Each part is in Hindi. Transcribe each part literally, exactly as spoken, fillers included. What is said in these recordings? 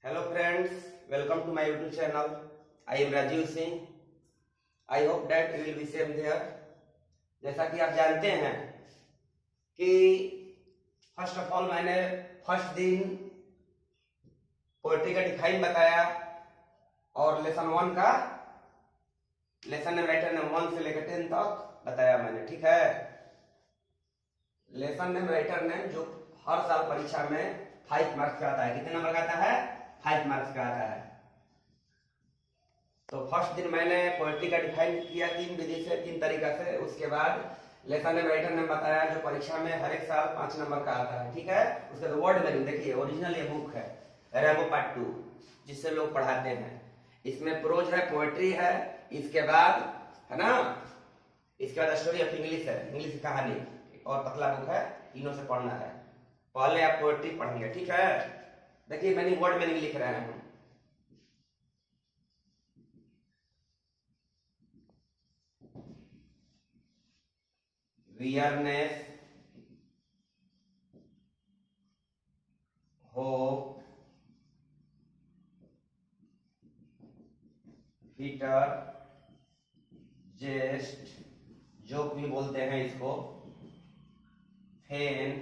Hello friends, welcome to my YouTube channel. I am Rajeev Singh. I hope that you will be safe there. जैसा कि आप जानते हैं कि फर्स्ट ऑफ ऑल मैंने फर्स्ट दिन पोएट्री का डिफाइन बताया और लेसन वन का lesson name writer name one से लेकर टेन तक बताया मैंने, ठीक है। लेसन नेम राइटर नेम जो हर साल परीक्षा में फाइव मार्क्स का आता है, कितने नंबर का आता है? फाइव मार्क्स का आता है। तो फर्स्ट दिन मैंने पोएट्री का डिफाइन किया तीन विधि से, तीन तरीका से। उसके बाद लेसन नेम राइटर नेम बताया जो परीक्षा में हर एक साल पांच नंबर का आता है, ठीक है। उसके बाद वर्ड मीनिंग देखिए, ओरिजिनल ये बुक है रेबो पार्ट टू, जिससे लोग पढ़ाते हैं। इसमें प्रोज है, पोएट्री है, इसके बाद है ना, इसके बाद स्टोरी ऑफ इंग्लिश है, इंग्लिश की कहानी और पतला बुक है, तीनों से पढ़ना है। पहले आप पोएट्री पढ़ेंगे, ठीक है। देखिए मैंने वर्ड मीनिंग लिख रहे हैं। Weariness, hope, fitter, jest, joke भी बोलते हैं इसको, fain,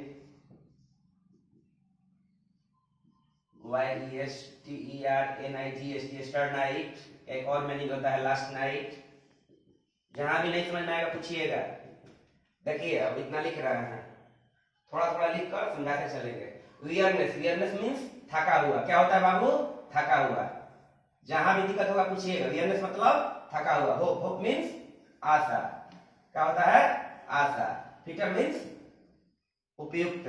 Y E S T E R N I G S T, star night. एक और मीनिंग होता है लास्ट नाइट। जहां भी नहीं समझ में आएगा पूछिएगा। देखिए अब इतना लिख रहे हैं, थोड़ा थोड़ा लिख कर समझाते चलेंगे। वियरनेस, वियरनेस मीन्स थका हुआ। क्या होता है बाबू? थका हुआ। जहां भी दिक्कत होगा पूछिएगा। वियरनेस मतलब थका हुआ। होप, होप मीन्स आशा। क्या होता है? आशा। फीटर मीन्स उपयुक्त।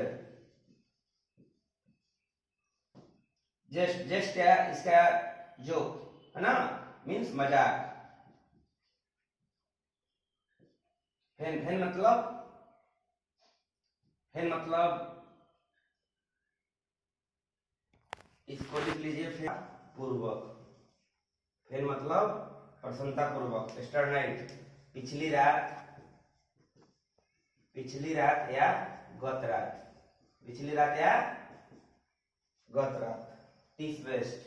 जेस्ट, जेस्ट क्या है? इसका जोक है ना, मीन्स मजाक। फेन, फेन मतलब फेन मतलब इसको लिख लीजिए फेन पूर्वक। फेन मतलब प्रसन्नता पूर्वक। स्टार नाइट पिछली रात, पिछली रात या गत रात, पिछली रात या गत रात। टीस बेस्ट,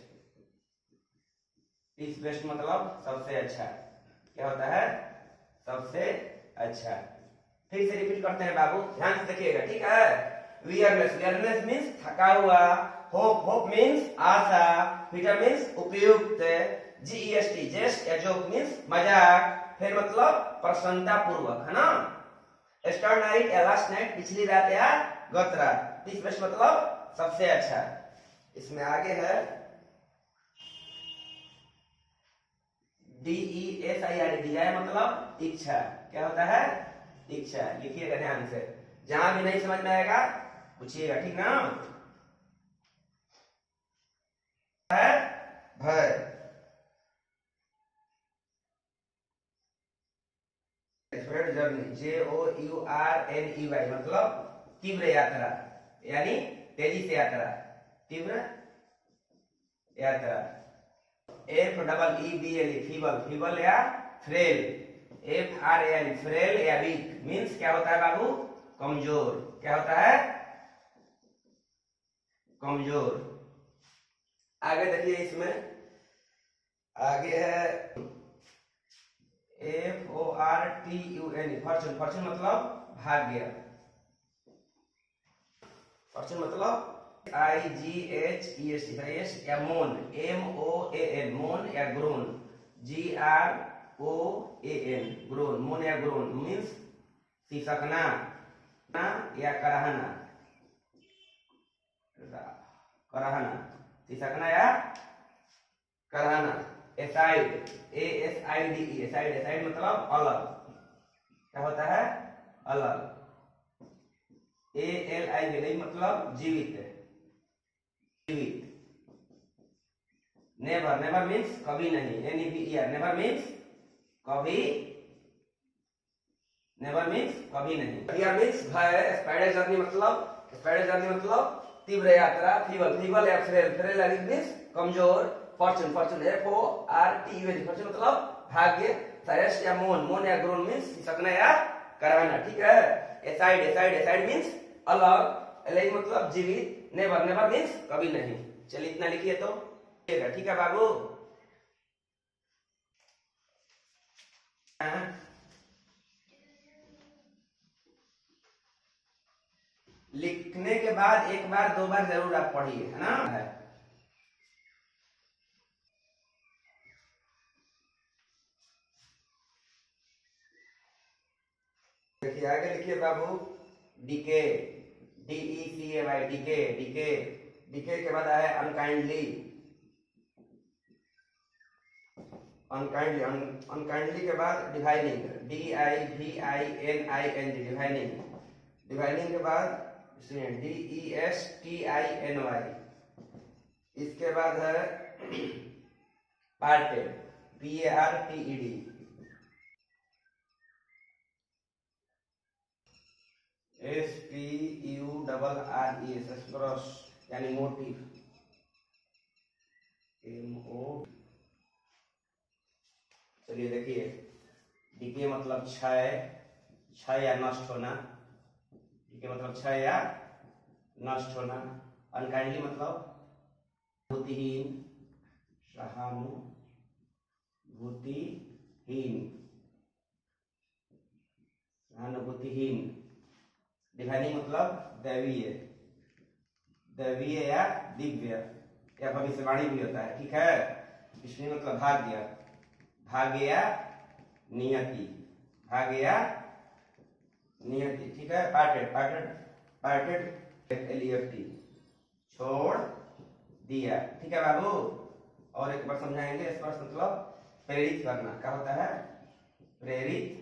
टीस बेस्ट मतलब सबसे अच्छा। क्या होता है? सबसे अच्छा। फिर से रिपीट करते हैं बाबू, ध्यान से देखिएगा, ठीक है। वियरनेस, वियरनेस मीन्स थका हुआ। होप, होप मीन्स आशा। फीटर मीन्स उपयुक्त। जी ई एस टी, जेस्ट या जोक मीन्स मजाक। फिर मतलब प्रसन्नता पूर्वक, है ना। स्टार नाइट या लास्ट नाइट, पिछली रात या गत रात। टीस बेस्ट मतलब सबसे अच्छा। इसमें आगे है D E S I R D, मतलब इच्छा। क्या होता है? इच्छा। लिखिएगा ध्यान से, जहां भी नहीं समझ में आएगा पूछिएगा, ठीक ना। है भय, journey, J O U R N E Y मतलब तीव्र यात्रा, यानी तेजी से यात्रा, तीव्र यात्रा। F double E B L, feeble, feeble या frail. F R L, frail या वीक मीन्स क्या होता है बाबू? कमजोर। क्या होता है? कमजोर। आगे देखिए, इसमें आगे है F O R T U N, fortune. Fortune मतलब भाग्य। फॉर्चून मतलब I G H E S T, S या moan, M O A N, moan या groan. G R O A N, groan, moan या ग्रोन मीन्स सिसकना या कराहना, कराहना, सिसकना या कराहना। Aside, A S I D E, aside, aside मतलब अलग। क्या होता है? अलग। ए एल आई डी मतलब जीवित, जीवित। नेवर, नेवर मीन्स कभी नहीं, N E B E R, never means कभी, नेवर मीन्स कभी नहीं। फियर मीन्स भय। स्पाइडर जर्नी मतलब, स्पाइडर जर्नी मतलब तीव्र यात्रा। फीबल, फीबल या फ्रेल, फ्रेल या वीक मीन्स कमजोर। Fortune, fortune F O R T U N, fortune मतलब भाग्य। सायस या मोन, मोन या ग्रोन मीन्स सिसकना या कराना, ठीक है। एसाइड, एसाइड, एसाइड मीन्स अलग। एल मतलब जीवित। नेवर, नेवर मीन्स कभी नहीं। चलिए इतना लिखिए तो। ठीक है बाबू। लिखने के बाद एक बार दो बार जरूर आप पढ़िए, है ना। है देखिए आगे लिखिए बाबू, decay, D E C A Y, decay, decay. Decay के बाद आया अनकाइंडली, अनकाइंडली, अनकाइंडली के बाद divining, D I V I N I N G, divining. Divining के बाद D E S T I N Y. इसके बाद है parted, P A R T E D. S P U double R E S, express यानी मोटिव, एम ओ। चलिए देखिए, डीके मतलब क्षय, क्षय या नष्ट होना। डीके मतलब क्षय या नष्ट होना। अनकाइंडली मतलब भूतिहीन, सहानुभूतिहीन, सहानुभूतिहीन। डिवाइनिंग मतलब दैवीय, दैवीय या दिव्य या भविष्यवाणी भी होता है, ठीक है। इसमें मतलब भाग्य, भाग्य या नियति, भाग्य या नियति, ठीक है। Parted, parted, parted L E F T, छोड़ दिया, ठीक है बाबू। और एक बार समझाएंगे, स्पर्श मतलब प्रेरित करना, क्या होता है, प्रेरित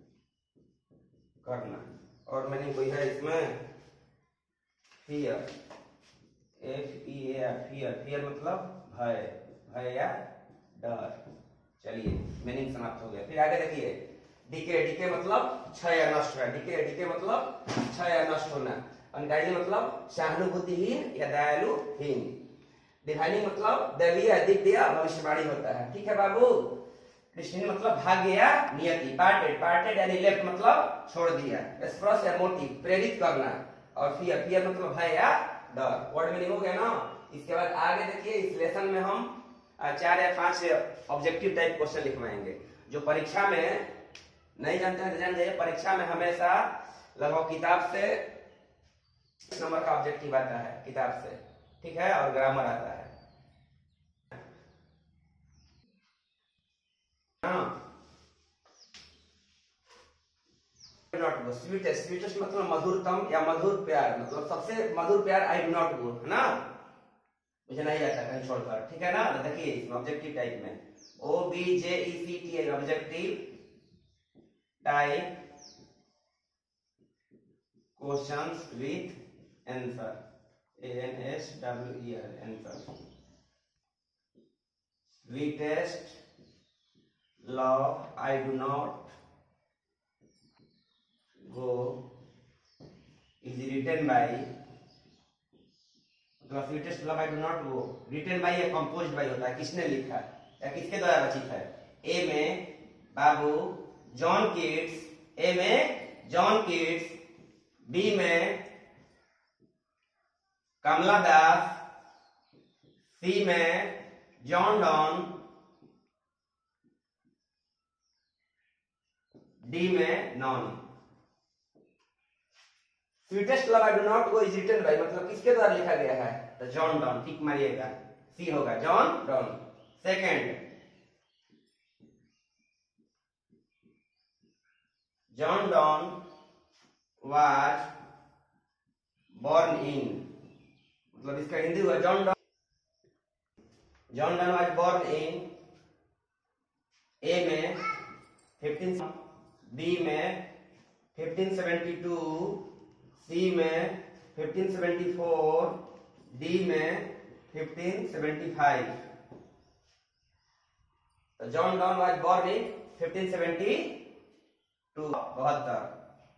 करना। और मैंने कोई है इसमें fear, F E A R, fear, fear मतलब भय, भय या डर। चलिए मीनिंग समाप्त हो गया। फिर आगे देखिए, डीके, डीके मतलब क्षय या नष्ट होना। डीके, डीके मतलब क्षय या नष्ट होना। अनकाइंडली मतलब सहानुभूतिहीन या दयालुहीन। डिवाइनिंग मतलब दैवीय या दिव्य भविष्यवाणी होता है, ठीक है बाबू। डिस्टिनी मतलब भाग्य या नियति। पार्टेड, पार्टेड यानी लेफ्ट मतलब छोड़ दिया। एक्सप्रेस या मोटिव, प्रेरित करना। और फियर, फियर मतलब भय या डर। वर्ड मीनिंग हो गया ना। इसके बाद आगे देखिए, इस लेसन में हम चार या पांच ऑब्जेक्टिव टाइप क्वेश्चन लिखवाएंगे, जो परीक्षा में नहीं जानते हैं तो जान जाइए, परीक्षा में हमेशा लगभग किताब से नंबर का ऑब्जेक्टिव आता है, किताब से, ठीक है। और ग्रामर आता है। नॉट गो, स्वीटेस्ट, स्वीटेस्ट मतलब मधुरतम या मधुर प्यार, मतलब सबसे मधुर प्यार, आई डू नॉट गो, है ना, मुझे नहीं आता कहीं छोड़कर, ठीक है ना। तो देखिए इसमें ऑब्जेक्टिव टाइप में O B J E C T I, objective type questions with answer, A N S W E R, answer. Sweetest love I do not go is written by, मतलब sweetest love I do not go written by या कंपोज्ड बाय होता है, किसने लिखा या किसके द्वारा रचित है। ए में बाबू जॉन कीट्स, ए में जॉन कीट्स, बी में कमला दास, सी में जॉन डॉन, डी में none. Sweetest love I do not go is written by मतलब किसके द्वारा लिखा गया है, तो जॉन डॉन, ठीक मारिएगा, सी होगा John Donne. Second, John Donne was born in, मतलब इसका हिंदी हुआ John Donne, John Donne was born in, A में फिफ्टीन, बी में फिफ्टीन सेवेंटी टू, सी में फिफ्टीन सेवेंटी फोर, डी में फिफ्टीन सेवेंटी फाइव। तो John Donne was born in fifteen seventy two, बहत्तर।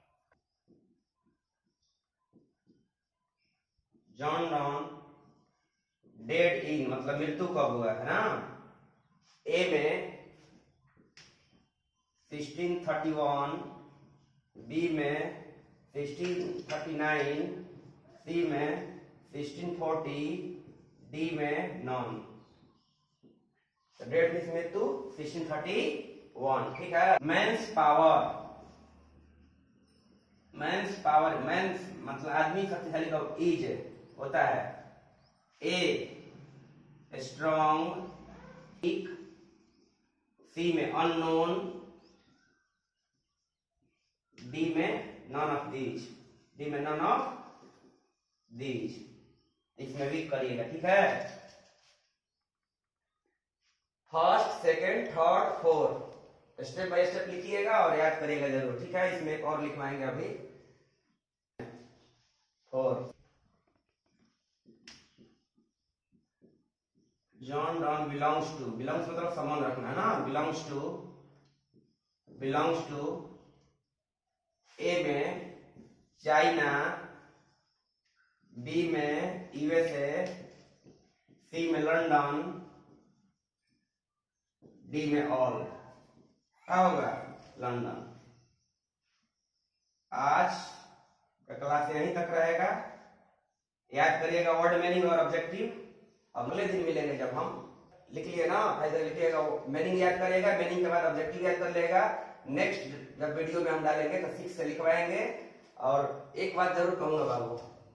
जॉन डॉन डेड इन मतलब मृत्यु कब हुआ है ना, ए में सिक्सटीन थर्टी वन, बी में सिक्सटीन थर्टी नाइन, सी में सिक्सटीन फोर्टी, डी में नॉन। तो डेट मिस में टू सिक्सटीन थर्टी वन, ठीक है। Men's power, men's power, men's मतलब आदमी शक्तिशाली का इज होता है ए स्ट्रॉन्ग, वीक, सी में अननोन, डी में नॉन ऑफ दीज, डी में नॉन ऑफ दीज, इसमें वीक करिएगा, ठीक है। First, second, third, fourth step by step लिखिएगा और याद करिएगा जरूर, ठीक है। इसमें एक और लिखवाएंगे अभी, four John Donne belongs to, belongs मतलब संबंध रखना है ना, belongs to, belongs to A में चाइना, बी में यूएसए, सी में लंदन, डी में ऑल, क्या होगा लंदन। आज का क्लास यहीं तक रहेगा, याद करिएगा वर्ड मीनिंग और ऑब्जेक्टिव। अगले दिन मिलेंगे जब हम, लिख लिए ना, ऐसे लिखिएगा, मीनिंग याद करिएगा, मीनिंग के बाद ऑब्जेक्टिव याद कर लेगा। नेक्स्ट जब वीडियो में हम डालेंगे तो सिक्स से लिखवाएंगे। और एक बात जरूर कहूंगा बाबू,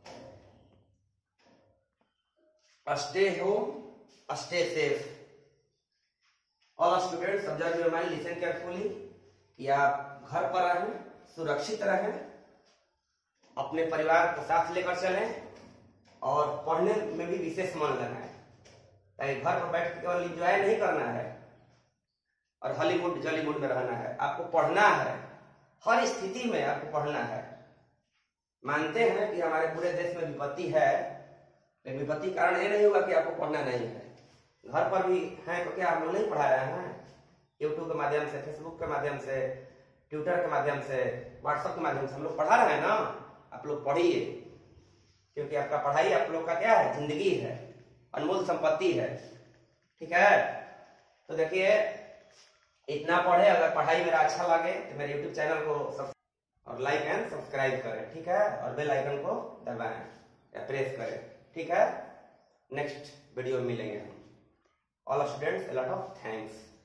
stay home stay safe. All students observe your mind, listen carefully, कि आप घर पर रहें, सुरक्षित रहें, अपने परिवार को साथ लेकर चलें और पढ़ने में भी विशेष मन लगाएं। ताकि घर पर बैठ के केवल इंजॉय नहीं करना है और हॉलीवुड जॉलीवुड में रहना है, आपको पढ़ना है, हर स्थिति में आपको पढ़ना है। मानते हैं कि हमारे पूरे देश में विपत्ति है, लेकिन विपत्ति कारण ये नहीं होगा कि आपको पढ़ना नहीं है। घर पर भी हैं तो क्या हम लोग नहीं पढ़ा रहे हैं? यूट्यूब के माध्यम से, फेसबुक के माध्यम से, ट्विटर के माध्यम से, व्हाट्सएप के माध्यम से हम लोग पढ़ा रहे हैं ना। आप लोग पढ़िए, क्योंकि आपका पढ़ाई आप लोग का क्या है, जिंदगी है, अनमोल संपत्ति है, ठीक है। तो देखिए इतना पढ़े, अगर पढ़ाई मेरा अच्छा लगे तो मेरे यूट्यूब चैनल को सब्सक्राइब और लाइक एंड सब्सक्राइब करें, ठीक है। और बेल आइकन को दबाएं या प्रेस करें, ठीक है। नेक्स्ट वीडियो में मिलेंगे हम। All students, a lot of thanks.